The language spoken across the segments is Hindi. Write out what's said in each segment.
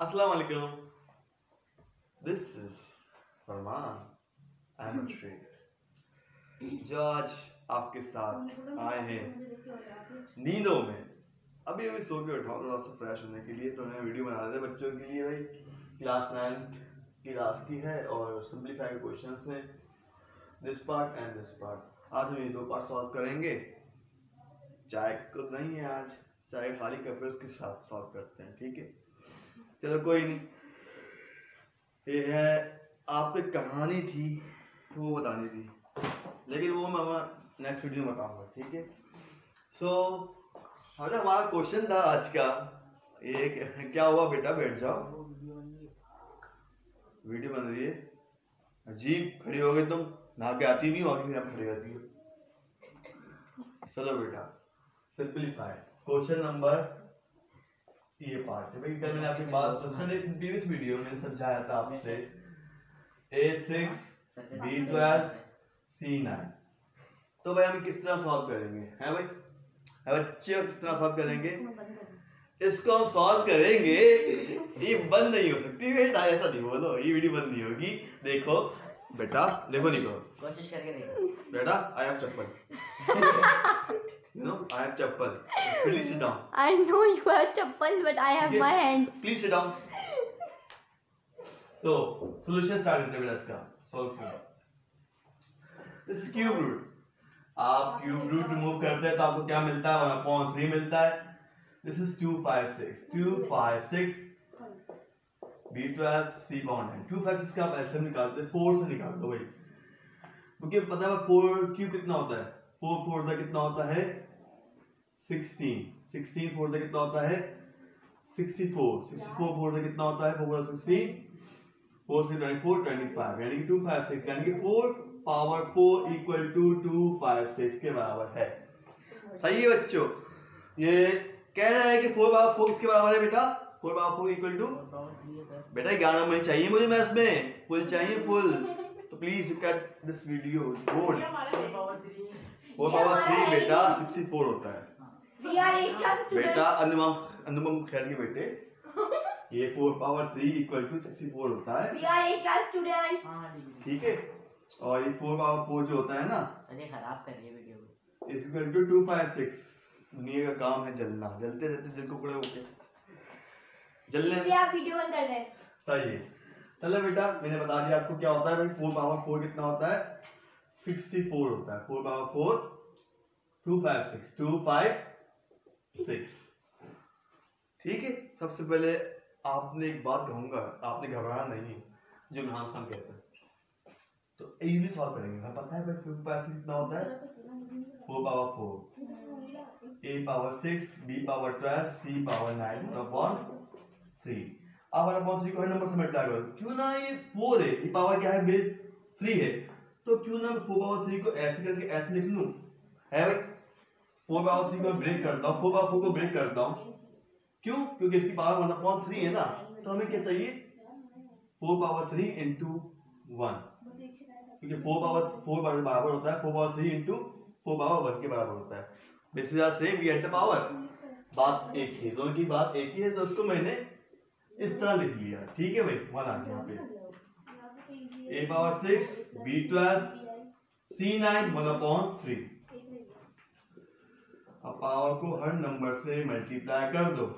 अस्सलाम वालेकुम। दिस इज फरमान अहमद शेख जो आज आपके साथ आए हैं नींदों में। अभी सो के उठा थोड़ा सा फ्रेश होने के लिए, तो मैं वीडियो बना रहे थे बच्चों के लिए। भाई क्लास 9th की लास्ट की है और सिंपलीफाई क्वेश्चंस हैं, this part and this part. आज हम ये दो पार्ट सॉल्व करेंगे। चाय को नहीं है आज, चाय खाली कप है उसके साथ सॉल्व करते हैं, ठीक है। चलो कोई नहीं। ये है आपको एक कहानी थी वो बतानी थी, लेकिन वो मैं नेक्स्ट वीडियो में बताऊंगा, ठीक है। सो हमारा क्वेश्चन था आज का ये, क्या हुआ बेटा बैठ जाओ, वीडियो बन रही है। अजीब खड़ी हो गई तुम, नहा के आती नहीं और आप खड़ी रहती हो। चलो बेटा सिंपलीफाई क्वेश्चन नंबर, ये पार्ट है भाई। कल मैंने आपकी बात प्रीवियस वीडियो में समझाया था आपसे A6 B12 C9। तो भाई हम किस तरह सॉल्व करेंगे हैं भाई, बच्चे किस तरह सॉल्व करेंगे इसको हम सॉल्व करेंगे। ये बंद नहीं हो सकती बेटा, ऐसा नहीं बोलो, ये वीडियो बंद नहीं होगी। देखो बेटा, देखो निको, कोशिश करके देखो बेटा। आई हैव चप्पल No, I have chappal. Please sit down. I know you have chappal, but I have my hand. Please sit down. So, solution start करते हैं बेटा इसका, solve करो। This is cube root. आप cube root रिमूव करते हैं तो आपको क्या मिलता है? 1/3 मिलता है। This is 256. 256 B12 C bond है। 256 का आप ऐसे निकालते हैं, 4 से निकाल दो भाई, क्योंकि पता है 4 क्यूब कितना होता है। 4 4 का कितना होता है 16, 16 4 से कितना होता है 64, 64 4 से कितना होता है 4 16, 4 से 24 25, यानी कि 256, यानी कि 4 पावर 4 इक्वल टू 256 के बराबर है। सही है बच्चों, ये कह रहा है कि 4 पावर 4 किसके बराबर है बेटा? 4 पावर 4 इक्वल टू बेटा 11 मिनट चाहिए मुझे मैथ्स में, फुल चाहिए फुल। तो please look at this video. 4 power 3 बेटा 64 होता है बेटा। अनुपम खैर के बेटे, ये 4 पावर 3 इक्वल टू 64 होता है, ठीक है। और ये 4 पावर 4 जो होता है ना, खराब कर रही है वीडियो, इक्वल टू 256। दुनिया का काम है जलना, जलते रहते दिल को पड़े होके जलने। आप वीडियो बंद कर दें। सही है। चलो बेटा मैंने बता दिया आपको क्या होता है भाई। 4 पावर 4 कितना होता है 64 होता है। 4 पावर 4 256, ठीक है। सबसे पहले आपने एक बात कहूंगा, आपने घबराना नहीं है, जो इमरान खान कहते हैं तो इजीली सॉल्व करेंगे। मैं पता है भाई 256 कितना होता है 4 power 4 A power 6 B power 12 C power 9 upon 3। अब 1/3 को हर नंबर से मल्टीप्लाई करो। क्यों ना ये 4 है, ये पावर क्या है बेस 3 है, तो क्यों ना 4 पावर 3 को ऐसे करके ऐसे लिख लूं, है भाई। 4 पावर 3 को ब्रेक करता हूं, 4 पावर 4 को ब्रेक करता हूं, क्यों? क्योंकि इसकी पावर 1/3 है ना, तो हमें क्या चाहिए 4 पावर 3 into 1, क्योंकि 4 पावर 4 बराबर होता है 4 पावर 3 into 4 पावर 1 के बराबर होता है। Basically same we at the power, बात एक ही है, दोनों की बात एक ही है, तो उसको मैंने इस तरह लिख लिया, ठीक है भाई। 1 आ गया यहाँ पे A पावर 6 B12 C9 1/3। अब पावर को हर नंबर से मल्टीप्लाई कर दो,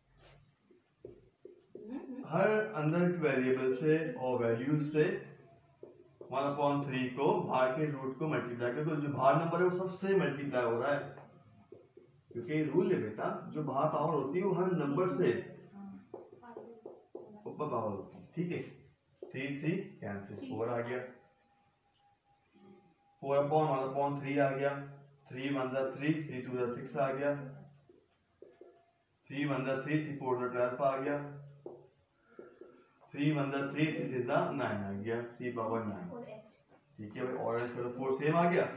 हर अंदर के वेरिएबल से और वैल्यूज से 1/3 को बाहर के रूट को मल्टीप्लाई कर दो। जो बाहर नंबर है वो सबसे मल्टीप्लाई हो रहा है, क्योंकि रूल है बेटा, जो बाहर पावर होती है वो हर नंबर से ऊपर पावर होती है, ठीक है। 3 3 कैंसिल, 4 आ गया, 4/1/3 आ गया, 3 1 3 3 2 6 आ गया, 3 1 3 3 4 12 आ गया, 3 1 3 3 3 9 आ गया, C पावर 9, ठीक है भाई। ऑरेंज कलर 4 सेम आ गया,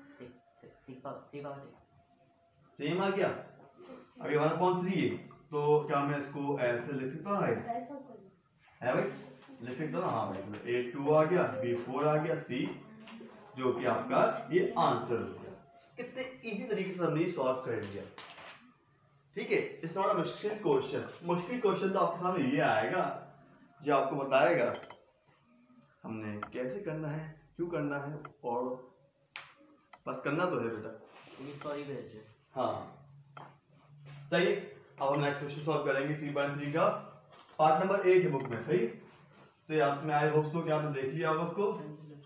सेम आ गया। अभी 1/3 है, तो क्या मैं इसको ऐसे लिख सकता हूँ है भाई, लिख सकता हूँ। हाँ भाई, A2 आ गया, B4 आ गया, C जो कि आपका ये आंसर हो गया। कितने इजी तरीके से हमने सॉल्व कर लिया। ठीक है, इट्स नॉट अ मुश्किल क्वेश्चन। मुश्किल क्वेश्चन तो आपके सामने ये आएगा जो आपको बताएगा हमने कैसे करना है, क्यों करना है, और बस करना तो है बेटा। सॉरी भेज। हाँ सही। अब हम नेक्स्ट क्वेश्चन सॉल्व करेंगे 3.3 का पार्ट नंबर 8 है बुक में। सही, तो आप में आई होप सो कि आपने देख लिया होगा उसको।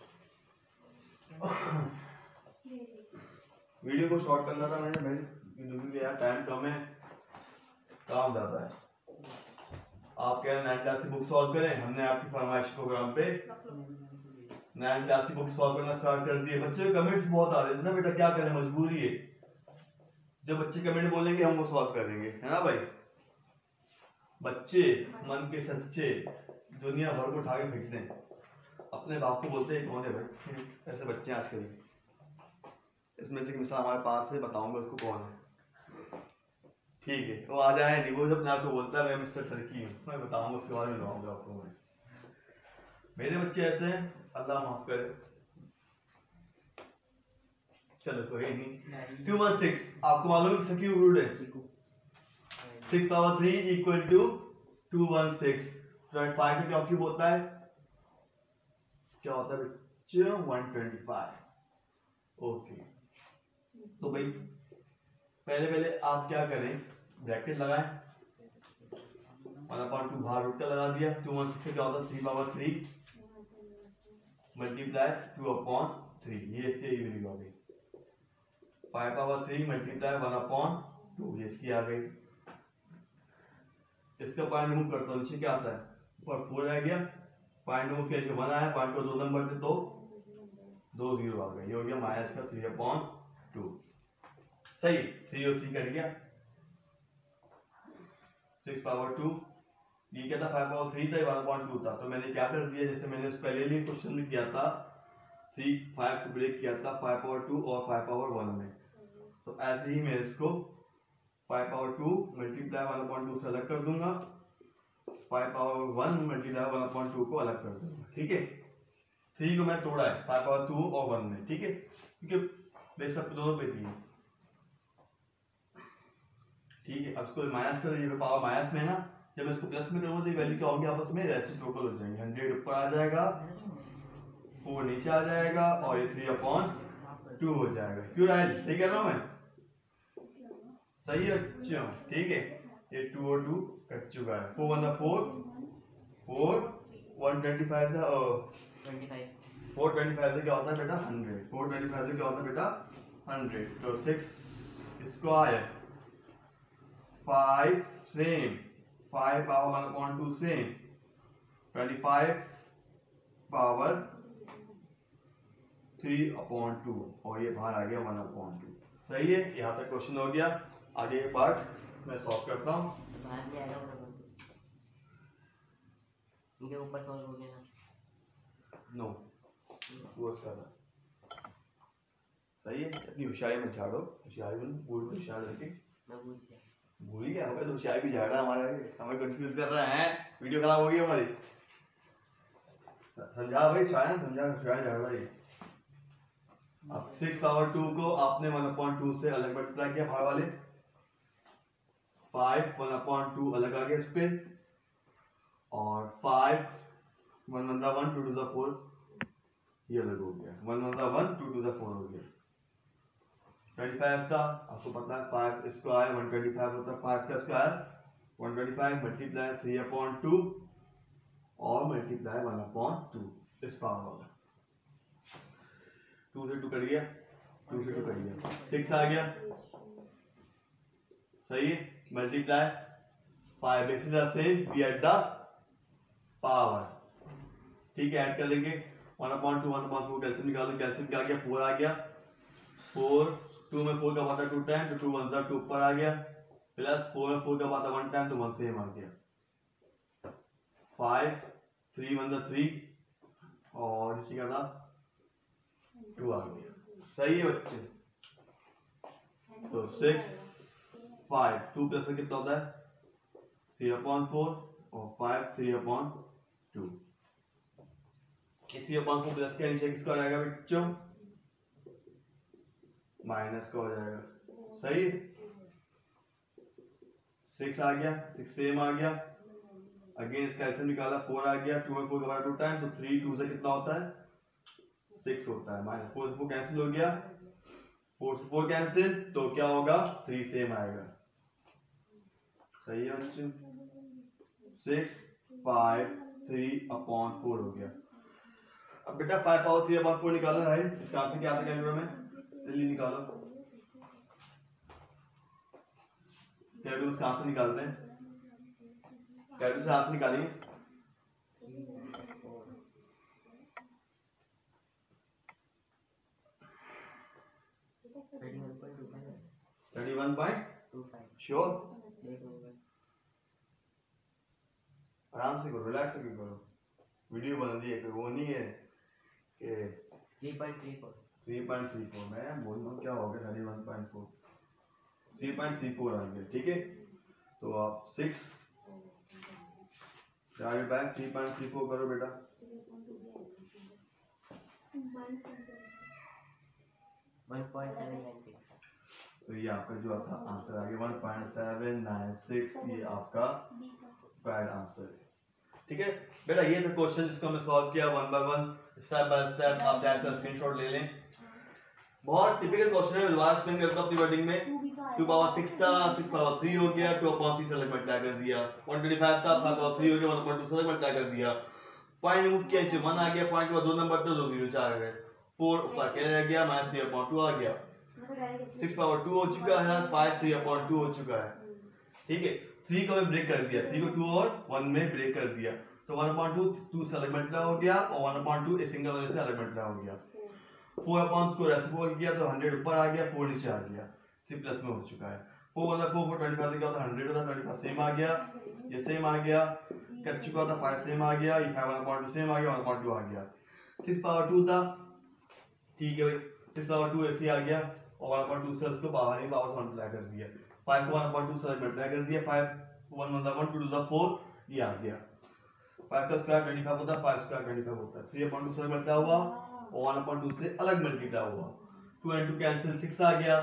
वीडियो को शॉर्ट करना था मैंने भाई, क्योंकि यार टाइम कम है, काम ज्यादा है। आप कह रहे हैं 9th क्लास की बुक सॉल्व करें, हमने आपकी फरमाइश प्रोग्राम पे 9th क्लास की बुक सॉल्व करना स्टार्ट कर दिए। बच्चों के कमेंट्स बहुत आ रहे हैं ना बेटा, क्या करें, मजबूरी है। जो बच्चे कमेंट बोलेंगे हम वो सॉल्व करेंगे, है ना भाई। बच्चे मन के सच्चे दुनिया भर को उठा के फेंकते हैं, अपने बाप को बोलते हैं कौन है भाई, ऐसे बच्चे आजकल। इसमें से मिसाल हमारे पास है, बताऊंगा उसको कौन है। ठीक है, वो आ जाए नहीं, वो जब अपने आप को बोलता है मैं मिस्टर टर्की हूँ, मैं बताऊंगा उसके बारे में बताऊंगा आपको मैं। मेरे बच्चे ऐसे हैं, अल्लाह माफ करे। चलो कोई नहीं। 216 आपको मालूम है किसकी रूट है? 6 पावर 3 इक्वल टू 216। 5 में क्या क्यूब होता है? क्या होता है बच्चे? 125। ओके, तो भाई पहले आप क्या करें, ब्रैकेट लगाएं, 1/2 बाहर रूट का लगा दिया। 216 से क्या होता है? 3 पावर 3 मल्टीप्लाई 2/3, ये इसके वैल्यू आ गई। 5 पावर 3 मल्टीप्लाई 1/2, ये इसकी आ गई। इसका पॉइंट रिमूव करता हूँ, नीचे क्या आता है? ऊपर 4 आ गया, पॉइंट रिमूव किया 1 आया, पॉइंट को 2 नंबर थे तो 2 0 आ गए, ये हो गया माइनस का 3/2। सही, 3 और 3 कट गया। 6 पावर 2, ये क्या था? 5 पावर 3 था, 1/2 था। तो मैंने क्या कर दिया, जैसे मैंने पहले भी क्वेश्चन में किया था, 3 5 को ब्रेक किया था 5 पावर 2 और 5 पावर 1 में। तो ऐसे ही मैं इसको 5 पावर 2 मल्टीप्लाई 1/2 से अलग कर दूंगा, 5 पावर 1 मल्टीप्लाई 1/2 को अलग कर दूंगा। ठीक है, 3 को मैं तोड़ा है 5 पावर 2 और 1 में। ठीक है, क्योंकि बेस सब दोनों पे थी। ठीक है, अब इसको माइनस कर दीजिए, पावर माइनस में है ना, जब मैं इसको प्लस में करूंगा तो ये वैल्यू क्या होगी? आपस में रेसिप्रोकल हो जाएंगे। 100 ऊपर आ जाएगा, 4 नीचे आ जाएगा, और ये 3/2 हो जाएगा। क्यों राइट? सही कर रहा हूं मैं? सही है बच्चों, ठीक है। ये 2 और 2 कट चुका है। 4 1 4 4 125 था 425 से क्या होता है बेटा? 100। 425 से क्या होता है बेटा? 100। तो 6 square 5 same, 5 power 1/2 same, 25 power 3/2, और ये बाहर आ गया 1/2। सही है, यहाँ तक क्वेश्चन हो गया। आगे के पार्ट मैं सॉल्व करता हूँ। इनके ऊपर सॉल्व हो गया ना? नो, वो उसका था। सही है, अपनी होशियारी में झाड़ो, होशियारी में पूरी होशियार लड़के। मैं भूल गया होगा तो होशियारी भी झाड़ा हमारा, हमें कंफ्यूज कर रहा है। वीडियो खराब हो गई हमारी। समझा भाई, शायद समझा, होशियारी झाड़ा ये। अब 6 पावर 2 को आपने 1/2 से अलग मल्टीप्लाई किया, बाहर वाले 5 1/2 अलग आ गया इस पे, और 5 1 1 2 2 4 ये अलग हो गया। 1 1 2 2 4 हो गया। 25 का आपको पता है 5 स्क्वायर 125 होता है, 5 का स्क्वायर 125 मल्टीप्लाई 3/2 और मल्टीप्लाई 1/2 इस पावर वाला। 2 से 2 कट गया, 2 से 2 कट गया, 6 आ गया। सही है, multiply 5 basis are same, we at the power. ठीक है, ऐड कर लेंगे 1/2 1/4 कैल्शियम निकालो, कैल्शियम क्या आ गया? 4 आ गया। 4 2 में 4 का पाता 2 टाइम, तो 2 1 2 ऊपर आ गया, प्लस 4 में 4 का पाता 1 टाइम, तो 1 सेम आ गया। 5 3 1 3 और इसी का था 2 आ गया। सही है बच्चे, तो 6 5 2 प्लस कितना होता है? 3/4 और 5 3/2। 3/4 प्लस के नीचे किसका हो जाएगा बच्चों? माइनस का हो जाएगा। सही है, 6 आ गया, 6 सेम आ गया। अगेन इसका एलसीएम निकाला, 4 आ गया, 2 में 4 का 2 टाइम, तो 3 2 से कितना होता है 6 होता है। माइनस 4 से 4 कैंसिल हो गया, 4 से 4 कैंसिल, तो क्या होगा 3 सेम आएगा। सही है बच्चों, 6 5 3/4 हो गया। अब बेटा 5 पावर 3/4 निकालो, राइट। इसका आंसर क्या आता है कैलकुलेटर में, जल्दी निकालो। कैलकुलेटर इसका आंसर निकालते हैं, कैलकुलेटर से आंसर निकालिए। 31.25 श्योर। आराम से करो, रिलैक्स होकर करो, वीडियो बन रही है, वो नहीं है कि 3.34 मैं बोल रहा हूँ क्या हो गया 31.4 3.34 आ गया, ठीक है। तो आप 6 बैक 3.34 करो बेटा, तो ये आपका जो था आंसर आ गया 1.796, ये आपका करेक्ट आंसर है, ठीक है बेटा। ये था क्वेश्चन जिसको हमने सॉल्व किया 1 बाय 1 स्टेप बाय स्टेप। आप चाहे इसका स्क्रीनशॉट ले लें, बहुत टिपिकल क्वेश्चन है। मैं दोबारा एक्सप्लेन करता हूं अपनी वर्डिंग में। 2 पावर 6 था, 6 पावर 3 हो गया, 2/3 से अलग मल्टीप्लाई कर दिया। 125 था, 5 पावर 3 हो गया, 1/2 से अलग मल्टीप्लाई कर दिया। पॉइंट मूव किया, नीचे 1 आ गया, पॉइंट के बाद 2 नंबर थे, 2 0 4 गए, 4 ऊपर अकेले रह गया, माइनस 3/2 आ गया। 6 पावर 2 हो चुका है, 5 3/2 हो चुका है, ठीक है। 3 को मैं ब्रेक कर दिया, 3 को 2 और 1 में ब्रेक कर दिया, तो 1/2 2 से अलग मल्टीप्लाई हो गया, और 1/2 एक सिंगल वजह से अलग मल्टीप्लाई हो गया। 4/2 को रेसिप्रोकल किया तो 100 ऊपर आ गया, 4 नीचे आ गया, 3 प्लस में हो चुका है। 4 मतलब 4 4 25 से क्या होता है 100 होता है, 25 सेम आ गया, ये सेम आ गया, कट चुका था 5 सेम आ गया, ये 5 1/2 सेम आ गया, 1/2 आ गया। 6 पावर 2 था, ठीक है भाई, 6 पावर 2 ऐसे आ गया, और 1/2 से उसको बाहर ही पावर से मल्टीप्लाई कर दिया, 5 को 1/2 से मल्टीप्लाई कर दिया, 5 1 1 2 2 4 ये आ गया। 5 का स्क्वायर 25 होता है, 5 स्क्वायर 25 होता है, 3/2 से मल्टीप्लाई हुआ और 1/2 से अलग मल्टीप्लाई हुआ, 2 and 2 कैंसिल, 6 आ गया,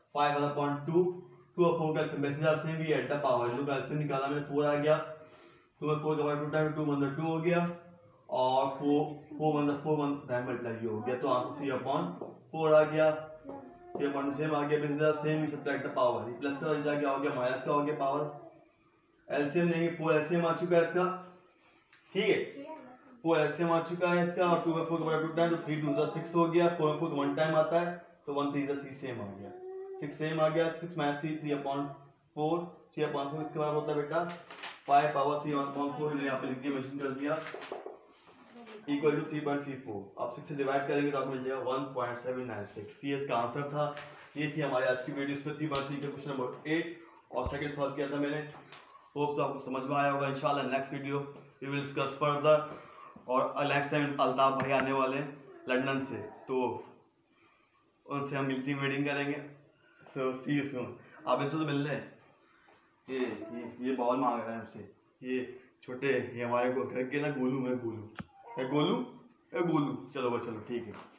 5/2 2 और 4 का मैसेज सेम भी एट द पावर, जो कैल्सियम निकाला मैंने 4 आ गया, 2 और 4 का 2 टाइम 2 मतलब 2 हो गया, और 4 मतलब 4 टाइम मल्टीप्लाई हो गया, तो आंसर 3/4 आ गया। 3/2 सेम आ गया, मैसेज सेम ही सब्ट्रैक्ट द पावर, प्लस का नीचे क्या हो गया माइनस का हो गया पावर, एलसीएम लेंगे 4 एलसीएम आ चुका है इसका, ठीक है, 4 एलसीएम आ चुका है इसका, और 2 में 4 का 2 टाइम, तो 3 2 6 हो गया, 4 में 4 1 टाइम आता है, तो 1 3 3 सेम आ गया, 6 सेम आ गया, 6 माइनस 3 3/4 3/4 इसके बाद होता है बेटा 5 पावर 3/4, मैंने यहाँ पे लिख के मेंशन कर दिया, इक्वल टू 3.34। आप 6 से डिवाइड करेंगे तो आपको मिल जाएगा 1.796, ये इसका आंसर था। ये थी हमारी आज की वीडियो, इसमें 3/3 का क्वेश्चन नंबर 8 और सेकंड सॉल्व किया था मैंने। होप तो आपको समझ में आया होगा। इंशाल्लाह next video we will discuss further, और नेक्स्ट टाइम अल्ताफ भाई आने वाले लंदन से, तो उनसे हम मिलती मीटिंग करेंगे। So see you soon. आप इनसे तो मिल रहे हैं, ये बॉल मांग रहे हैं हमसे, ये छोटे, ये हमारे घर के ना गोलू, मैं गोलू, गोलू, चलो भाई चलो ठीक है।